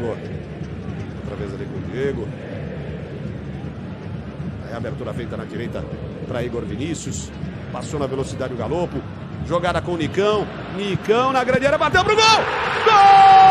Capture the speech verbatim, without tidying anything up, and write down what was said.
Diego. Outra vez ali com o Diego. Aí a abertura feita na direita para Igor Vinícius. Passou na velocidade o Galopo. Jogada com o Nicão. Nicão na grande área, bateu pro gol! Gol!